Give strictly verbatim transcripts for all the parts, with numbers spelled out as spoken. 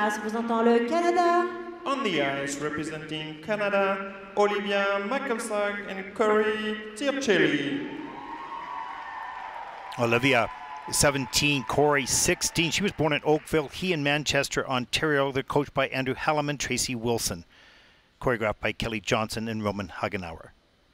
As représentant le Canada. On the ice, representing Canada, Olivia, Mcisaac, and Corey Circelli. Olivia, seventeen, Corey, sixteen. She was born in Oakville. He in Manchester, Ontario. They're coached by Andrew Halliman, Tracy Wilson. Choreographed by Kelly Johnson and Roman Hagenauer.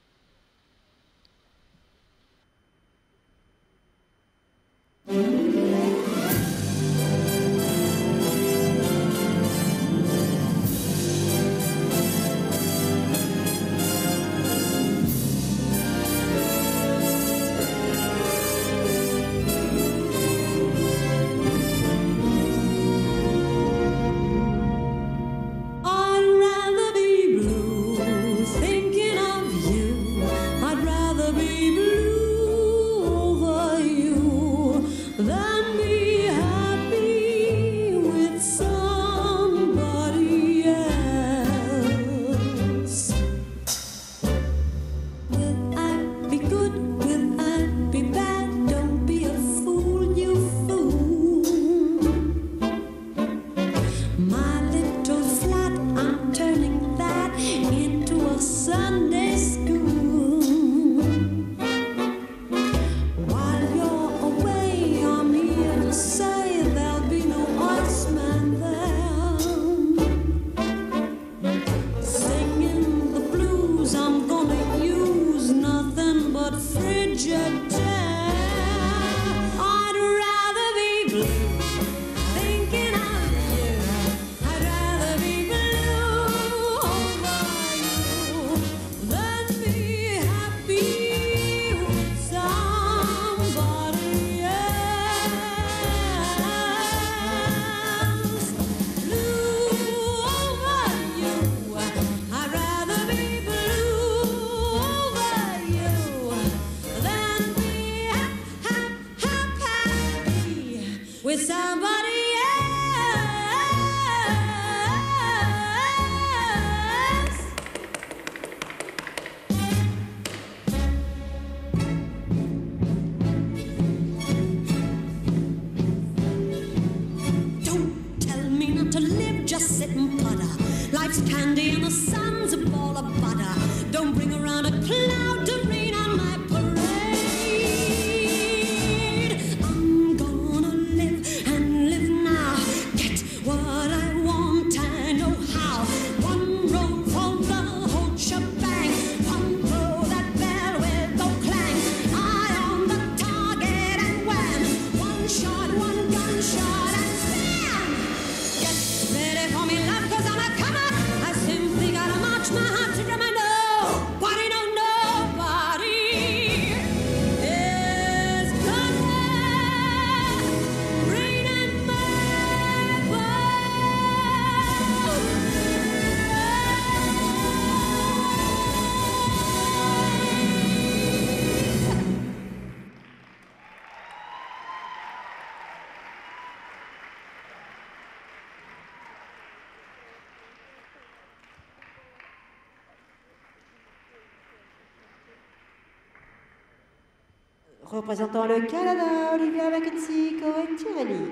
Représentant le Canada, Olivia, Mackenzie, Cohen, Circelli.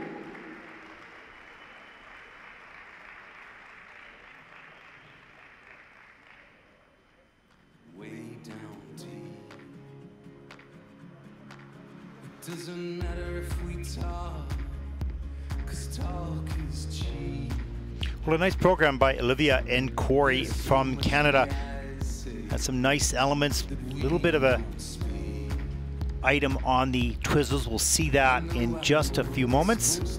Way down deep. It doesn't matter if we talk, 'cause talk is cheap. Well, a nice program by Olivia and Corey from Canada. Had some nice elements, a little bit of a item on the twizzles. We'll see that in just a few moments.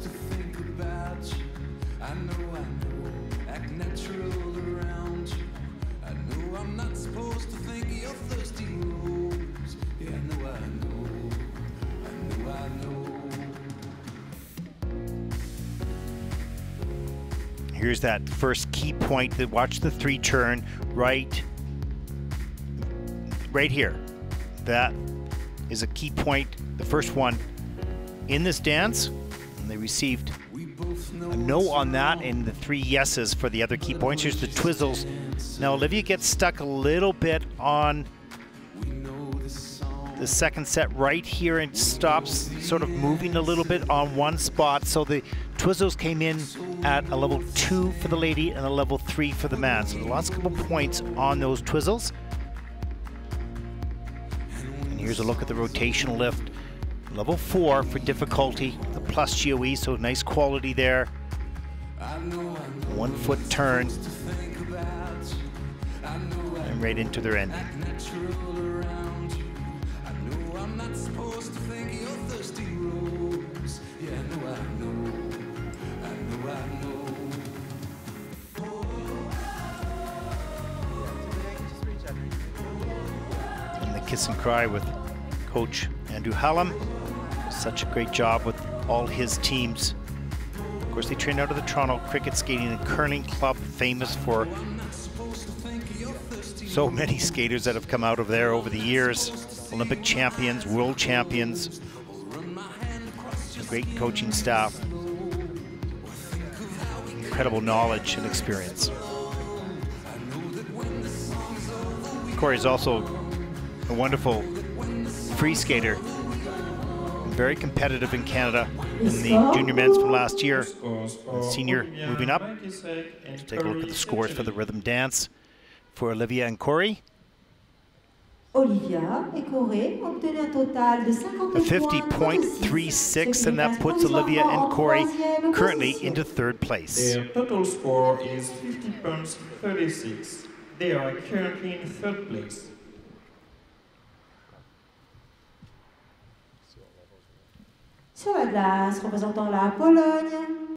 Here's that first key point. That watch the three turn right, right here. That is a key point, the first one in this dance, and they received a no on that and the three yeses for the other key points. Here's the twizzles. Now Olivia gets stuck a little bit on the second set right here and stops sort of moving a little bit on one spot, so the twizzles came in at a level two for the lady and a level three for the man. So the last couple points on those twizzles. And here's a look at the rotational lift. Level four for difficulty, the plus G O E, so nice quality there. One foot turn. And right into their ending. And the kiss and cry with Coach Andrew Hallam. Such a great job with all his teams. Of course, they train out of the Toronto Cricket Skating and Curling Club, famous for so many skaters that have come out of there over the years. Olympic champions, world champions. A great coaching staff. Incredible knowledge and experience. Corey is also a wonderful free skater. Very competitive in Canada in the junior men's from last year. And senior moving up. Let's take a look at the scores for the rhythm dance for Olivia and Corey. Olivia et Corey obtenu un total de cinquante fifty point three six, and that puts Olivia and Corey currently into third place. Their total score is fifty point three six. They are currently in third place. Sur la glace, représentant la Pologne,